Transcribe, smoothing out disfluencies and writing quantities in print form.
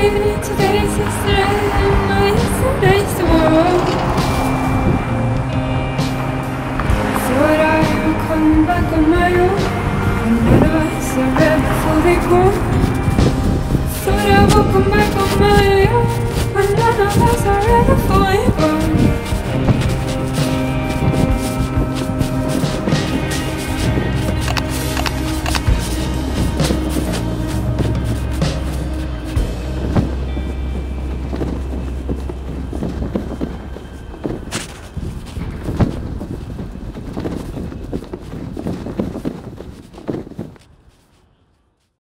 leaving today's yesterday, and my yesterday's tomorrow. Thought I would come back on my own, and none of us are ever fully grown. Thought I would come back on my own, and none of us are ever fully grown.